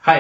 हाय,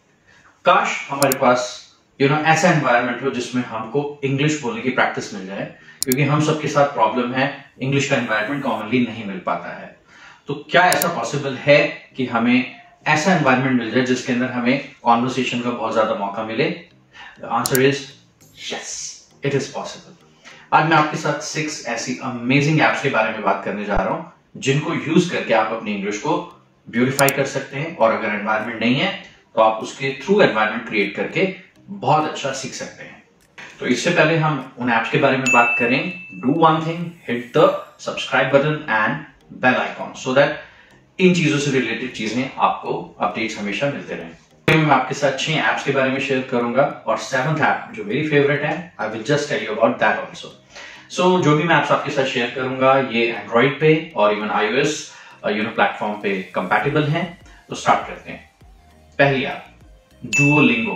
काश हमारे पास ऐसा एनवायरनमेंट हो जिसमें हमको इंग्लिश बोलने की प्रैक्टिस मिल जाए, क्योंकि हम सबके साथ प्रॉब्लम है, इंग्लिश का एनवायरनमेंट कॉमनली नहीं मिल पाता है। तो क्या ऐसा पॉसिबल है कि हमें ऐसा एनवायरनमेंट मिल जाए जिसके अंदर हमें कॉन्वर्सेशन का बहुत ज्यादा मौका मिले? The answer is yes, it is possible. आज मैं आपके साथ 6 ऐसी अमेजिंग एप्स के बारे में बात करने जा रहा हूं जिनको यूज करके आप अपनी इंग्लिश को ब्यूटिफाई कर सकते हैं, और अगर एनवायरनमेंट नहीं है तो आप उसके थ्रू एनवायरनमेंट क्रिएट करके बहुत अच्छा सीख सकते हैं। तो इससे पहले हम उन ऐप्स के बारे में बात करें, do one thing, hit the subscribe button and bell icon so that इन चीजों से रिलेटेड चीजें आपको अपडेट्स हमेशा मिलते रहें। मैं आपके साथ 6 ऐप्स के बारे में शेयर करूंगा, और 7th ऐप जो मेरी फेवरेट है, I will just tell you about that also. So जो भी मैं ऐप्स आपके साथ शेयर करूंगा ये एंड्रॉइड पे और इवन iOS प्लेटफॉर्म पे कंपैटिबल हैं। तो स्टार्ट करते हैं। पहली ऐप डुओलिंगो।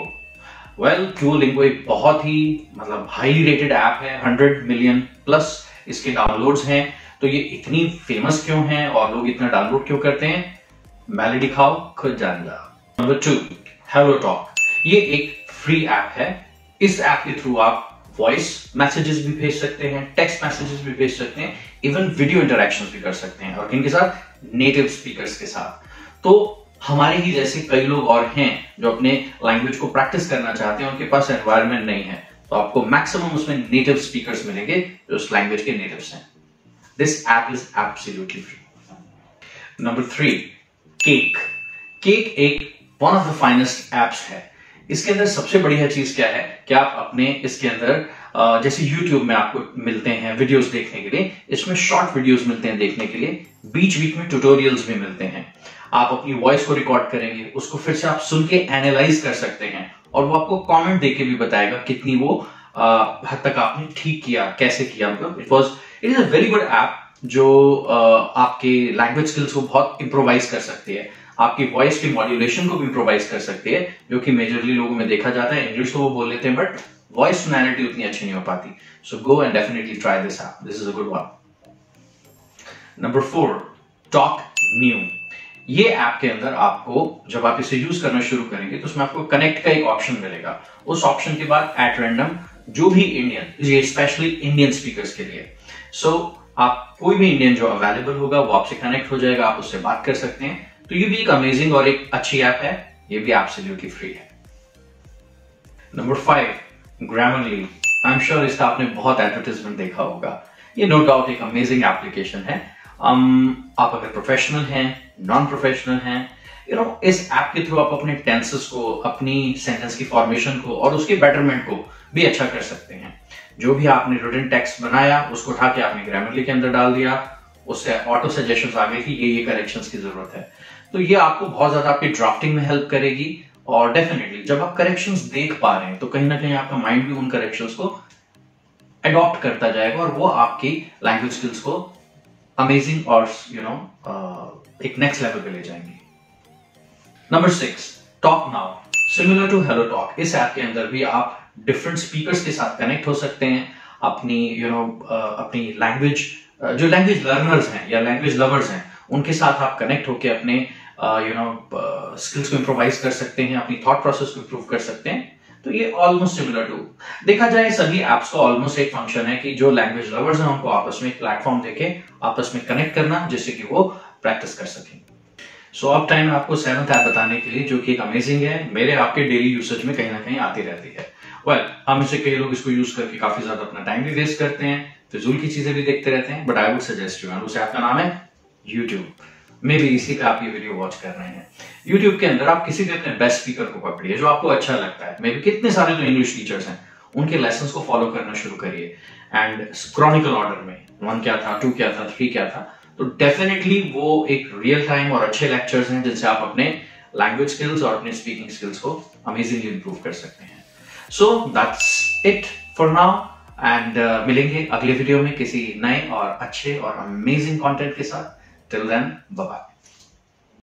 डुओलिंगो एक बहुत ही हाईली रेटेड ऐप है, 100 मिलियन प्लस इसके डाउनलोड्स हैं। तो ये इतनी फेमस क्यों है और लोग इतना डाउनलोड क्यों करते हैं, मैं दिखाओ, खुद जान जाओ। Number 2 Hello Talk. ये एक फ्री ऐप है। इस ऐप के थ्रू आप वॉइस मैसेजेस भी भेज सकते हैं, टेक्स्ट मैसेजेस भी भेज सकते हैं, इवन वीडियो इंटरेक्शंस भी कर सकते हैं, और किनके साथ? नेटिव स्पीकर्स के साथ। तो हमारे ही जैसे कई लोग और हैं जो अपने लैंग्वेज को प्रैक्टिस करना चाहते हैं, उनके पास एनवायरनमेंट नहीं है, तो आपको मैक्सिमम उसमें नेटिव स्पीकर्स मिलेंगे जो उस लैंग्वेज के नेटिव्स हैं। This app is absolutely free. Number 3 Cake. Cake एक one of the finest apps है। इसके अंदर सबसे बढ़िया चीज क्या है कि आप अपने इसके अंदर जैसे YouTube में आपको मिलते हैं वीडियोस देखने के लिए, इसमें शॉर्ट वीडियोस मिलते हैं देखने के लिए, बीच बीच में ट्यूटोरियल्स भी मिलते हैं। आप अपनी वॉइस को रिकॉर्ड करेंगे, उसको फिर से आप सुन के एनालाइज कर सकते हैं, और वो आपको कमेंट देके भी बताएगा कितनी वो हद तक आपने ठीक किया, कैसे किया। It is a very good app जो आपके लैंग्वेज स्किल्स को बहुत इंप्रोवाइज कर सकती है, आपकी वॉइस की मॉड्यूलेशन को भी इंप्रोवाइज कर सकती है, जो कि मेजरली लोगों में देखा जाता है इंग्लिश तो वो बोल लेते हैं बट वॉइस टोनैलिटी उतनी अच्छी नहीं हो पाती। So go and definitely try this app, this is a good one. Number 4 Talk New. ये ऐप के अंदर आपको जब आप इसे यूज करना शुरू करेंगे तो उसमें आपको कनेक्ट का एक ऑप्शन मिलेगा। उस ऑप्शन के बाद एट रैंडम जो भी इंडियन, ये स्पेशली इंडियन स्पीकर्स के लिए, आप कोई भी इंडियन जो अवेलेबल होगा वो आपसे कनेक्ट हो जाएगा, आप उससे बात कर सकते हैं। तो ये भी एक अमेजिंग और एक अच्छी ऐप है, ये भी एब्सोल्युटली फ्री है। Number 5 Grammarly. I am sure इसका आपने बहुत एडवर्टाइजमेंट देखा होगा। ये नो डाउट एक अमेजिंग एप्लीकेशन है। आप अगर प्रोफेशनल हैं, नॉन प्रोफेशनल हैं, इस ऐप के थ्रू आप अपने टेंसेस को, अपनी सेंटेंस की फॉर्मेशन को और उसके बेटरमेंट को भी अच्छा कर सकते हैं। जो भी आपने रिटन टेक्स्ट बनाया उसको उठा के आपने ग्रामरली के अंदर डाल दिया, उससे ऑटो सजेशंस आ गई कि ये करेक्शंस की जरूरत है। तो ये आपको बहुत ज्यादा आपकी ड्राफ्टिंग में हेल्प करेगी, और डेफिनेटली जब आप करेक्शंस देख पा रहे हैं तो कहीं ना कहीं आपका माइंड भी उन करेक्शंस को अडॉप्ट करता जाएगा, और वो आपकी लैंग्वेज स्किल्स को अमेजिंग और एक नेक्स्ट लेवल पे ले जाएंगे। Number 6 Talk Now. Similar to Hello Talk, इस ऐप के अंदर भी आप डिफरेंट स्पीकर्स के साथ कनेक्ट हो सकते हैं। अपनी अपनी लैंग्वेज, जो लैंग्वेज लर्नर्स हैं या लैंग्वेज लवर्स हैं, उनके साथ आप कनेक्ट होकर अपने स्किल्स को इंप्रोवाइज कर सकते हैं, अपनी थॉट प्रोसेस को इंप्रूव कर सकते हैं। तो ये ऑलमोस्ट सिमिलर टू, देखा जाए सभी एप्स का ऑलमोस्ट एक फंक्शन है कि जो लैंग्वेज लवर्स हैं उनको आपस में एक प्लेटफॉर्म देके आपस में कनेक्ट करना, जिससे कि वो प्रैक्टिस कर सकें। सो अब टाइम आपको 7th ऐप बताने के लिए, जो कि एक अमेजिंग है, मेरे आपके डेली यूसेज में कहीं ना कहीं आती रहती है। हम इससे कई लोग इसको यूज करके काफी ज्यादा अपना टाइम भी वेस्ट करते हैं, फिजूल की चीजें भी देखते रहते हैं, but I would suggest you, उस ऐप का नाम है YouTube। मे भी इसी पे आप ये वीडियो वॉच कर रहे हैं। YouTube के अंदर आप किसी भी अपने बेस्ट स्पीकर को पकड़िए जो आपको अच्छा लगता है। मे भी कितने सारे जो इंग्लिश टीचर्स हैं उनके लेसन्स को फॉलो करना शुरू करिए, एंड क्रॉनिकल ऑर्डर में 1 क्या था, 2 क्या था, 3 क्या था। तो डेफिनेटली वो एक रियल टाइम और अच्छे लेक्चर्स हैं जिनसे आप अपने लैंग्वेज स्किल्स और अपने स्पीकिंग स्किल्स को अमेजिंगली इंप्रूव कर सकते हैं। So that's it for now, and मिलेंगे अगले वीडियो में किसी नए और अच्छे और अमेजिंग कंटेंट के साथ। Till then, bye bye.